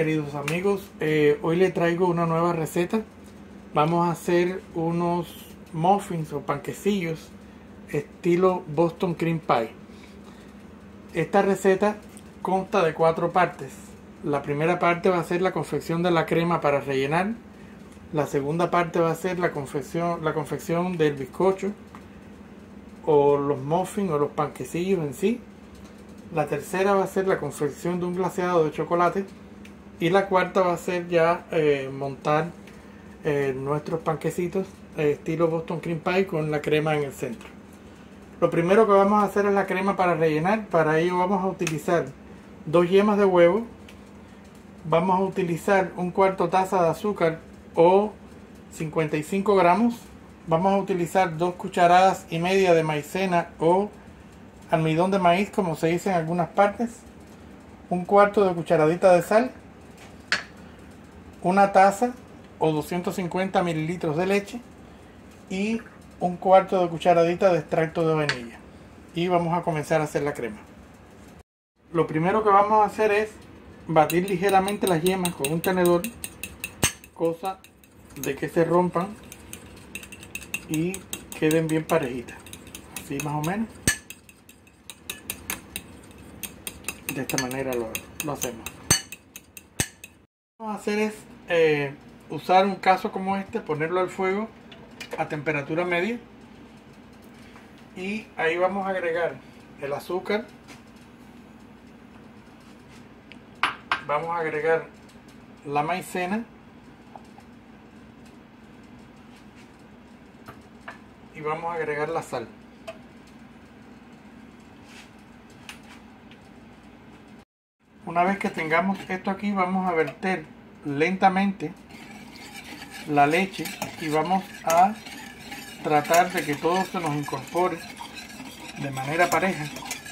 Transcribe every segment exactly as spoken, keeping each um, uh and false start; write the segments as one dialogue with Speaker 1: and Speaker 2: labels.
Speaker 1: queridos amigos, eh, hoy les traigo una nueva receta. Vamos a hacer unos muffins o panquecillos estilo Boston Cream Pie. Esta receta consta de cuatro partes. La primera parte va a ser la confección de la crema para rellenar. La segunda parte va a ser la confección, la confección del bizcocho o los muffins o los panquecillos en sí. La tercera va a ser la confección de un glaseado de chocolate. Y la cuarta va a ser ya eh, montar eh, nuestros panquecitos eh, estilo Boston Cream Pie con la crema en el centro. Lo primero que vamos a hacer es la crema para rellenar. Para ello vamos a utilizar dos yemas de huevo. Vamos a utilizar un cuarto taza de azúcar o cincuenta y cinco gramos. Vamos a utilizar dos cucharadas y media de maicena o almidón de maíz, como se dice en algunas partes. Un cuarto de cucharadita de sal. Una taza o doscientos cincuenta mililitros de leche y un cuarto de cucharadita de extracto de vainilla. Y vamos a comenzar a hacer la crema. Lo primero que vamos a hacer es batir ligeramente las yemas con un tenedor, cosa de que se rompan y queden bien parejitas, así más o menos. De esta manera lo, lo hacemos. Lo que vamos a hacer es eh, usar un caso como este, ponerlo al fuego a temperatura media y ahí vamos a agregar el azúcar, vamos a agregar la maicena y vamos a agregar la sal. Una vez que tengamos esto aquí, vamos a verter lentamente la leche y vamos a tratar de que todo se nos incorpore de manera pareja.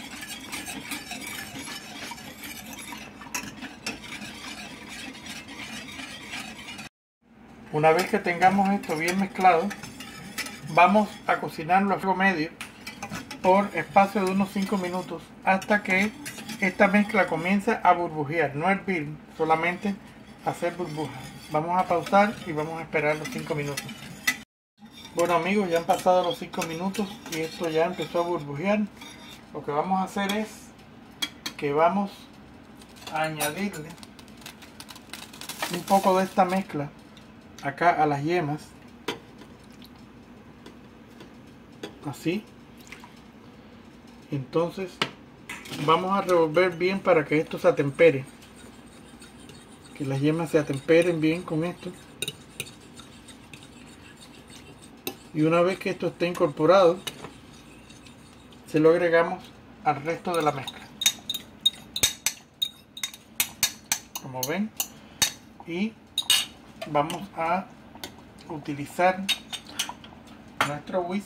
Speaker 1: Una vez que tengamos esto bien mezclado, vamos a cocinarlo a fuego medio por espacio de unos cinco minutos hasta que esta mezcla comienza a burbujear, no hervir, solamente hacer burbujas. Vamos a pausar y vamos a esperar los cinco minutos. Bueno amigos, ya han pasado los cinco minutos y esto ya empezó a burbujear. Lo que vamos a hacer es que vamos a añadirle un poco de esta mezcla acá a las yemas, así. Entonces vamos a revolver bien para que esto se atempere, que las yemas se atemperen bien con esto. Y una vez que esto esté incorporado, se lo agregamos al resto de la mezcla, como ven, y vamos a utilizar nuestro whisk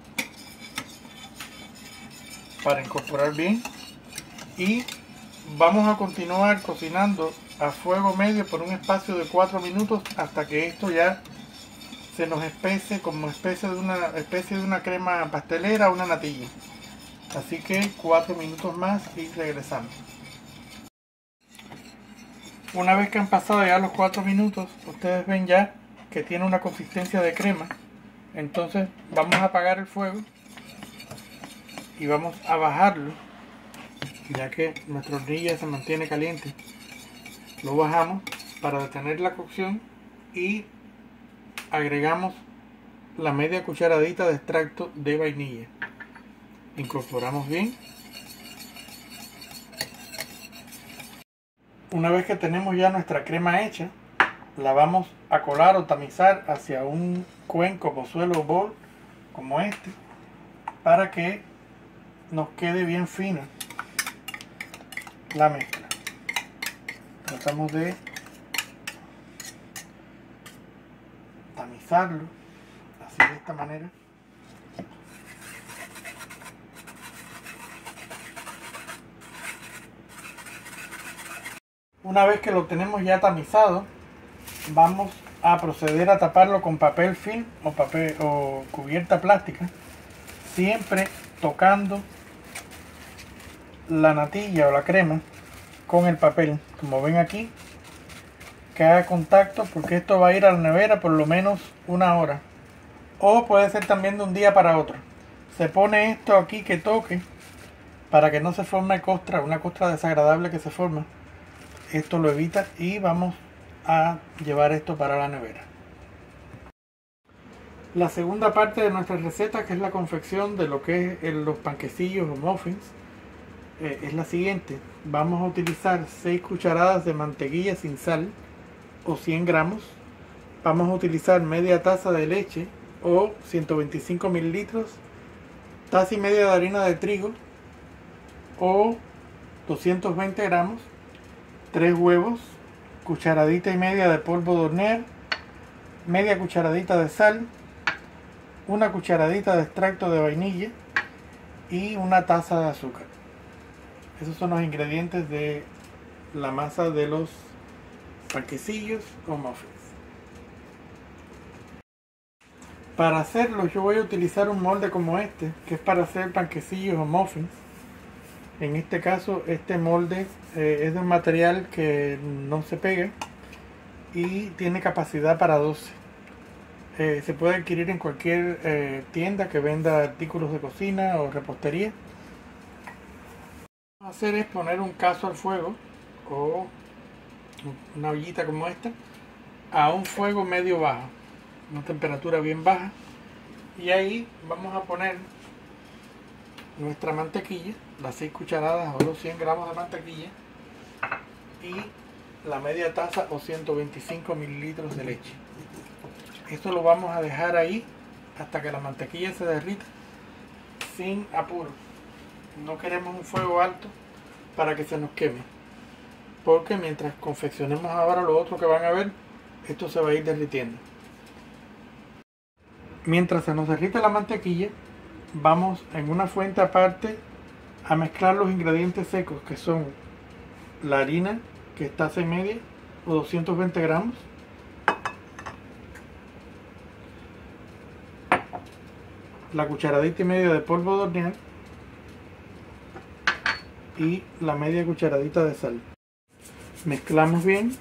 Speaker 1: para incorporar bien y vamos a continuar cocinando a fuego medio por un espacio de cuatro minutos hasta que esto ya se nos espese como especie de una especie de una crema pastelera o una natilla. Así que cuatro minutos más y regresamos. Una vez que han pasado ya los cuatro minutos, ustedes ven ya que tiene una consistencia de crema. Entonces vamos a apagar el fuego y vamos a bajarlo, ya que nuestra hornilla se mantiene caliente. Lo bajamos para detener la cocción y agregamos la media cucharadita de extracto de vainilla. Incorporamos bien. Una vez que tenemos ya nuestra crema hecha, la vamos a colar o tamizar hacia un cuenco, pozuelo o bol como este, para que nos quede bien fina la mezcla. Tratamos de tamizarlo así, de esta manera. Una vez que lo tenemos ya tamizado, vamos a proceder a taparlo con papel film o papel o cubierta plástica, siempre tocando la natilla o la crema con el papel. Como ven aquí, que haga contacto, porque esto va a ir a la nevera por lo menos una hora, o puede ser también de un día para otro. Se pone esto aquí que toque para que no se forme costra, una costra desagradable que se forma. Esto lo evita y vamos a llevar esto para la nevera. La segunda parte de nuestra receta, que es la confección de lo que es los panquecillos o muffins, eh, es la siguiente. Vamos a utilizar seis cucharadas de mantequilla sin sal o cien gramos. Vamos a utilizar media taza de leche o ciento veinticinco mililitros, taza y media de harina de trigo o doscientos veinte gramos, tres huevos, cucharadita y media de polvo de hornear, media cucharadita de sal, una cucharadita de extracto de vainilla y una taza de azúcar. Esos son los ingredientes de la masa de los panquecillos o muffins. Para hacerlo yo voy a utilizar un molde como este, que es para hacer panquecillos o muffins. En este caso este molde eh, es de un material que no se pega y tiene capacidad para doce. Eh, se puede adquirir en cualquier eh, tienda que venda artículos de cocina o repostería. Lo que vamos a hacer es poner un cazo al fuego o una ollita como esta a un fuego medio bajo, una temperatura bien baja, y ahí vamos a poner nuestra mantequilla, las seis cucharadas o los cien gramos de mantequilla y la media taza o ciento veinticinco mililitros de leche. Esto lo vamos a dejar ahí hasta que la mantequilla se derrita sin apuro. No queremos un fuego alto para que se nos queme, porque mientras confeccionemos ahora lo otro que van a ver, esto se va a ir derritiendo. Mientras se nos derrite la mantequilla, vamos en una fuente aparte a mezclar los ingredientes secos, que son la harina, que es taza y media o doscientos veinte gramos, la cucharadita y media de polvo de hornear y la media cucharadita de sal. Mezclamos bien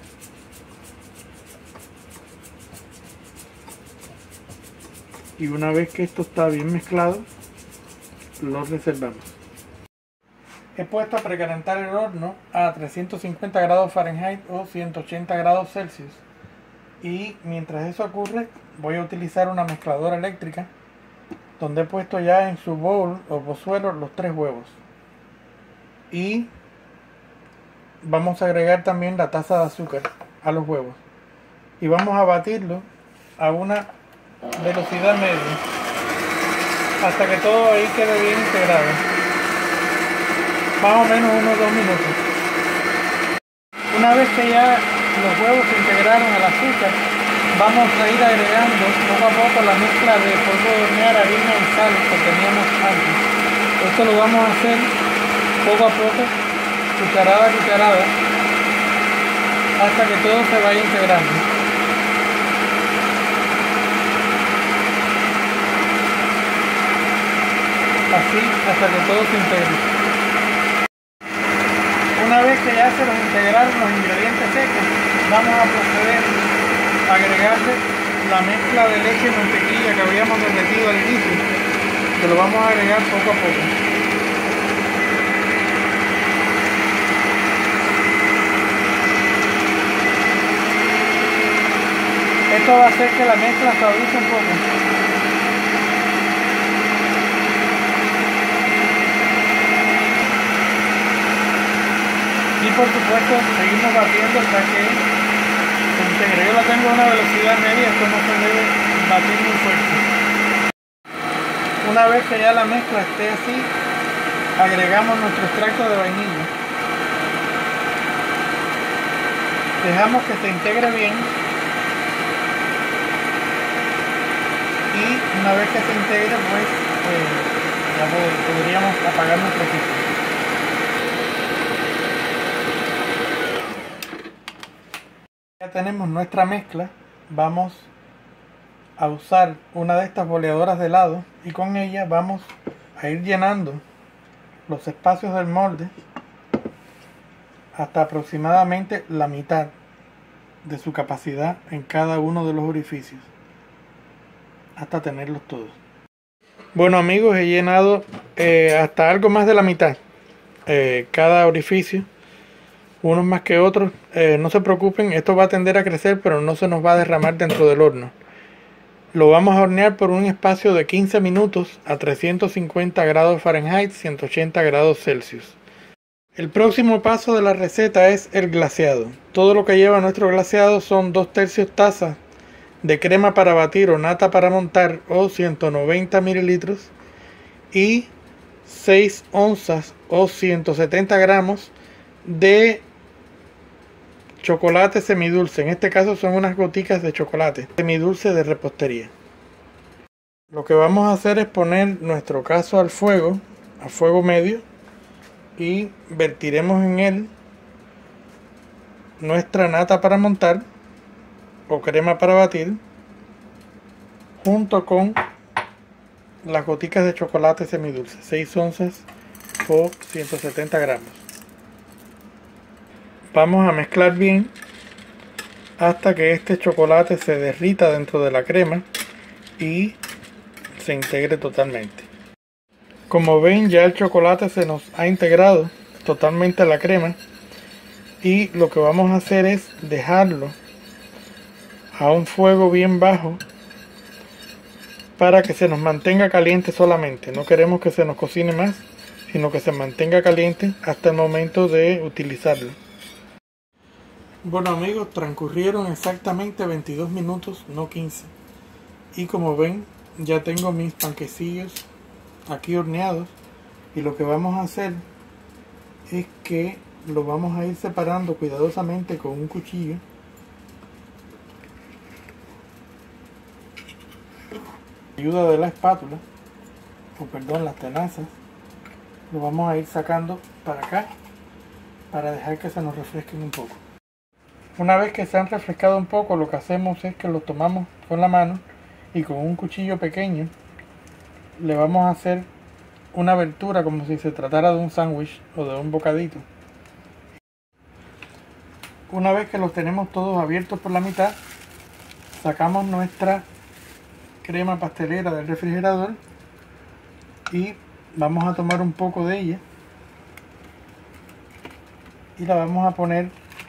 Speaker 1: y una vez que esto está bien mezclado, lo reservamos. He puesto a precalentar el horno a trescientos cincuenta grados Fahrenheit o ciento ochenta grados Celsius, y mientras eso ocurre voy a utilizar una mezcladora eléctrica donde he puesto ya en su bowl o pozuelo los tres huevos, y vamos a agregar también la taza de azúcar a los huevos y vamos a batirlo a una velocidad media hasta que todo ahí quede bien integrado, más o menos unos dos minutos. Una vez que ya los huevos se integraron al azúcar, vamos a ir agregando poco a poco la mezcla de polvo de hornear, harina y sal que teníamos antes. Esto lo vamos a hacer poco a poco, cucharada a cucharada, hasta que todo se vaya integrando. Así hasta que todo se integre. Una vez que ya se nos integraron los ingredientes secos, vamos a proceder a agregarle la mezcla de leche y mantequilla que habíamos derretido al inicio, que lo vamos a agregar poco a poco. Esto va a hacer que la mezcla suavice un poco. Y por supuesto seguimos batiendo hasta que se integre. Yo la tengo a una velocidad media, esto no se debe batir muy fuerte. Una vez que ya la mezcla esté así, agregamos nuestro extracto de vainilla. Dejamos que se integre bien. Y una vez que se integre, pues eh, ya podríamos apagar nuestro equipo. Ya tenemos nuestra mezcla. Vamos a usar una de estas boleadoras de helado y con ella vamos a ir llenando los espacios del molde hasta aproximadamente la mitad. de su capacidad en cada uno de los orificios hasta tenerlos todos. Bueno amigos, he llenado eh, hasta algo más de la mitad eh, cada orificio, unos más que otros. Eh, no se preocupen, esto va a tender a crecer, pero no se nos va a derramar dentro del horno. Lo vamos a hornear por un espacio de quince minutos a trescientos cincuenta grados Fahrenheit, ciento ochenta grados Celsius. El próximo paso de la receta es el glaseado. Todo lo que lleva nuestro glaseado son dos tercios tazas de crema para batir o nata para montar o ciento noventa mililitros y seis onzas o ciento setenta gramos de chocolate semidulce. En este caso son unas goticas de chocolate semidulce de repostería. Lo que vamos a hacer es poner nuestro cazo al fuego, a fuego medio, y vertiremos en él nuestra nata para montar o crema para batir junto con las goticas de chocolate semidulce, seis onzas o ciento setenta gramos. Vamos a mezclar bien hasta que este chocolate se derrita dentro de la crema y se integre totalmente. Como ven, ya el chocolate se nos ha integrado totalmente a la crema y lo que vamos a hacer es dejarlo a un fuego bien bajo para que se nos mantenga caliente solamente. No queremos que se nos cocine más, sino que se mantenga caliente hasta el momento de utilizarlo. Bueno amigos, transcurrieron exactamente veintidós minutos, no quince. Y como ven, ya tengo mis panquecillos aquí horneados. Y lo que vamos a hacer es que lo vamos a ir separando cuidadosamente con un cuchillo. Ayuda de la espátula, o perdón, las tenazas. Lo vamos a ir sacando para acá para dejar que se nos refresquen un poco. Una vez que se han refrescado un poco, lo que hacemos es que los tomamos con la mano y con un cuchillo pequeño le vamos a hacer una abertura como si se tratara de un sándwich o de un bocadito. Una vez que los tenemos todos abiertos por la mitad, sacamos nuestra crema pastelera del refrigerador y vamos a tomar un poco de ella y la vamos a poner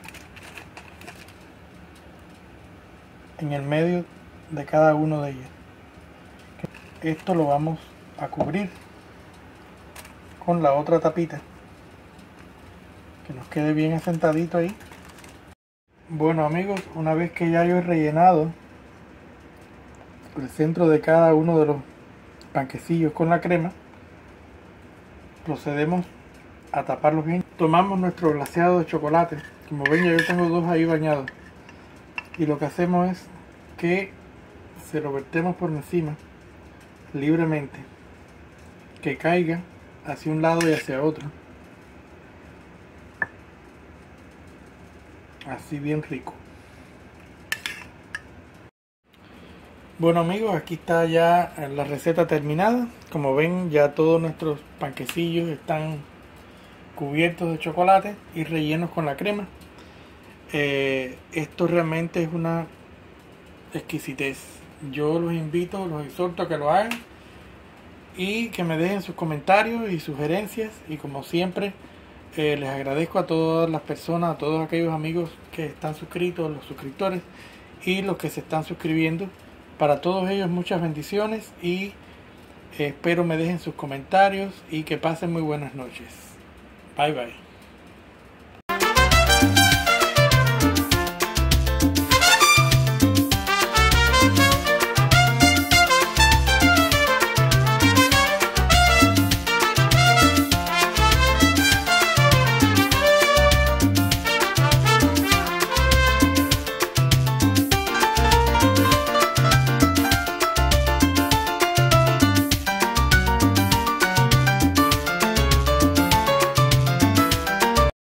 Speaker 1: en el medio de cada uno de ellos. Esto lo vamos a cubrir con la otra tapita que nos quede bien asentadito ahí. Bueno amigos, una vez que ya yo he rellenado el centro de cada uno de los panquecillos con la crema, procedemos a taparlos bien. Tomamos nuestro glaseado de chocolate, como ven ya yo tengo dos ahí bañados, y lo que hacemos es que se lo vertemos por encima libremente, que caiga hacia un lado y hacia otro, así bien rico. Bueno amigos, aquí está ya la receta terminada. Como ven, ya todos nuestros panquecillos están cubiertos de chocolate y rellenos con la crema. Eh, esto realmente es una exquisitez. Yo los invito, los exhorto a que lo hagan y que me dejen sus comentarios y sugerencias. Y como siempre, eh, les agradezco a todas las personas, a todos aquellos amigos que están suscritos, los suscriptores y los que se están suscribiendo. Para todos ellos muchas bendiciones y eh, espero me dejen sus comentarios y que pasen muy buenas noches. Bye bye.